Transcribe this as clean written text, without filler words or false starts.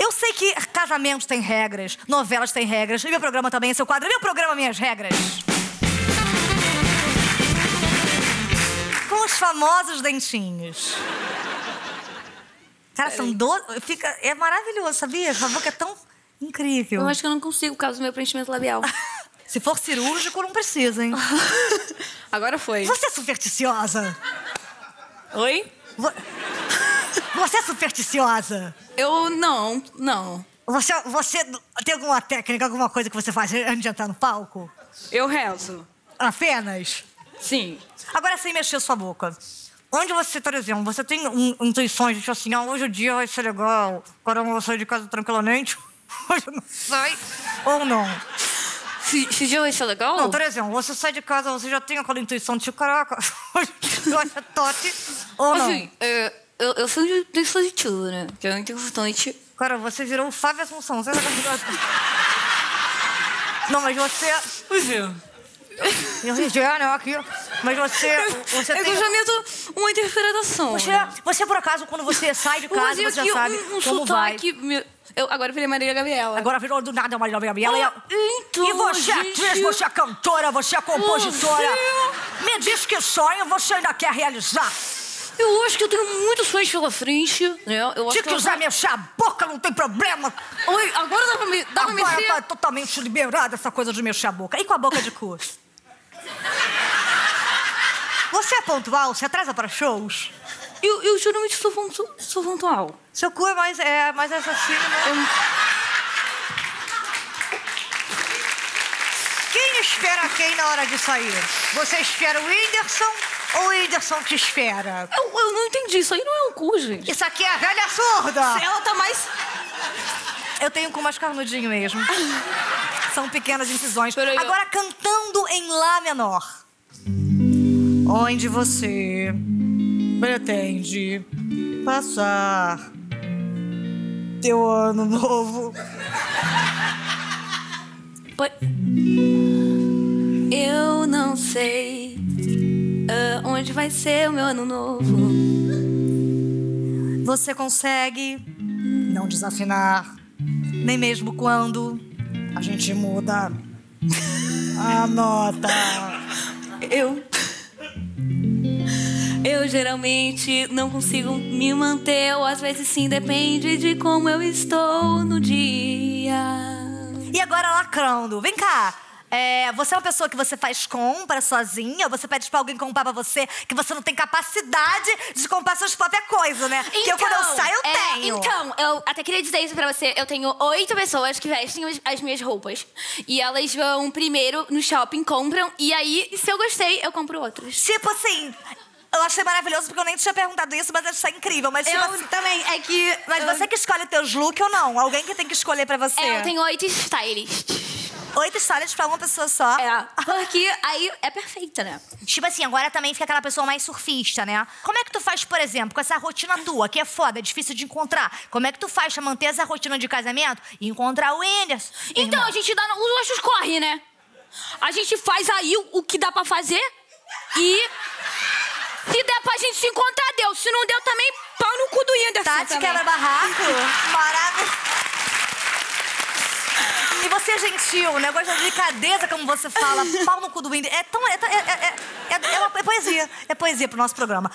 Eu sei que casamentos têm regras, novelas têm regras, e meu programa também é seu quadro. Meu programa, minhas regras. Com os famosos dentinhos. Cara, são 12... É maravilhoso, sabia? A boca é tão incrível. Eu acho que eu não consigo por causa do meu preenchimento labial. Se for cirúrgico, não precisa, hein? Agora foi. Você é supersticiosa? Oi? Você é supersticiosa? Eu não. Você tem alguma técnica, alguma coisa que você faz antes de entrar no palco? Eu rezo. Apenas? Sim. Agora, sem mexer sua boca. Onde você, por exemplo, você tem intuições, tipo assim, hoje o dia vai ser legal, agora eu vou sair de casa tranquilamente, hoje eu não sai, ou não? Esse dia vai ser legal? Não, por exemplo, você sai de casa, você já tem aquela intuição de tipo, caraca, hoje vai ser toque, ou não? Assim, eu sou de tudo, né? Que é muito importante. Cara, você virou o Fábio Assunção. Você... Não, mas você... Não, aqui. Mas você tem... Eu já meto uma interpretação. Você, por acaso, quando você sai de casa, você já sabe como vai. Agora eu virei Marília Gabriela. Agora virou do nada Marília Gabriela. Então, e você é atriz, você é cantora, você é compositora. Me diz que sonho você ainda quer realizar. Eu acho que eu tenho muitos sonhos pela frente, né? Se quiser mexer a boca, não tem problema. Oi, agora dá pra mexer? Agora tá totalmente liberada essa coisa de mexer a boca. E com a boca de cu? Você é pontual? Você atrasa para shows? Eu geralmente sou pontual. Seu cu é mais assassino, né? Quem espera quem na hora de sair? Você espera o Whindersson ou o Whindersson te espera? Eu não entendi. Isso aí não é um cu, gente. Isso aqui é a velha surda. Ela tá mais... Eu tenho cu mais carnudinho mesmo. São pequenas incisões. Agora, cantando em Lá menor. Onde você pretende passar teu ano novo? Eu não sei onde vai ser o meu ano novo. Você consegue não desafinar, nem mesmo quando a gente muda a nota. Eu geralmente não consigo me manter, ou às vezes sim, depende de como eu estou no dia. E agora lacrando, vem cá. Você é uma pessoa que você faz compra sozinha, ou você pede pra alguém comprar pra você, que você não tem capacidade de comprar suas próprias coisas, né? Então, que eu, quando eu saio, eu tenho. Então, eu até queria dizer isso pra você. Eu tenho 8 pessoas que vestem as minhas roupas. E elas vão primeiro no shopping, compram, e aí, se eu gostei, eu compro outros. Tipo assim... Eu achei maravilhoso, porque eu nem tinha perguntado isso, mas achei incrível. Mas tipo assim, também, é que... Mas você que escolhe teus looks ou não? Alguém que tem que escolher pra você? Eu tenho 8 stylists. 8 stylists pra uma pessoa só? Porque aí é perfeita, né? Tipo assim, agora também fica aquela pessoa mais surfista, né? Como é que tu faz, por exemplo, com essa rotina tua, que é foda, é difícil de encontrar? Como é que tu faz pra manter essa rotina de casamento e encontrar o Whindersson? Então, a gente dá os nossos corre, né? A gente faz aí o que dá pra fazer e... Se der pra gente se encontrar, deu. Se não deu, também, pau no cu do Whindersson. Tati quebra barraco. Maravilhoso. E você é gentil, o negócio da delicadeza, como você fala, pau no cu do Whindersson. É poesia. É poesia pro nosso programa.